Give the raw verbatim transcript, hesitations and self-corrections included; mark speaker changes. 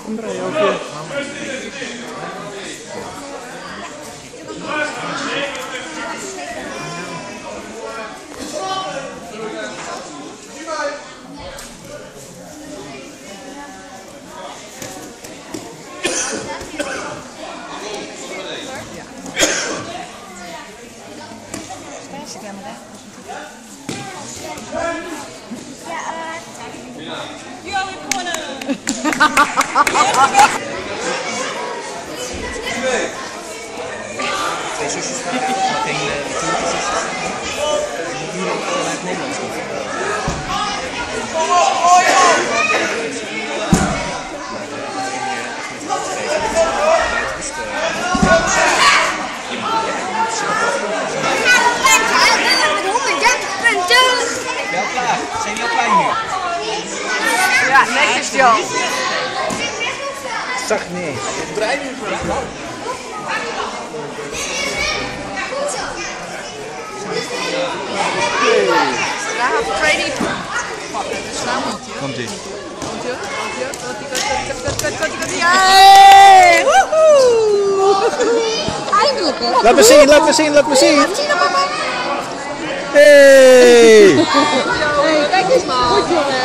Speaker 1: André ook weer.
Speaker 2: Ja, we gewonnen!
Speaker 3: Twee zusjes van mij, maar geen natuurlijke zusjes. Die moeten nu ook naar het Nederlands doen. Ja, klaar. Zijn jullie al klaar nu?
Speaker 2: Ja, netjes joh.
Speaker 1: Zag niet eens.
Speaker 3: Brein nu voor jou.
Speaker 2: Daar gaat Freddy pakken, dus slaan moet je.
Speaker 1: Komt ie.
Speaker 2: Komt je? Komt je? Komt je? Komt je? Komt je? Yay! Woehoe! Eindelijk hè?
Speaker 1: Laat me zien, laat me zien, laat me zien. Hey!
Speaker 2: Kijk eens man.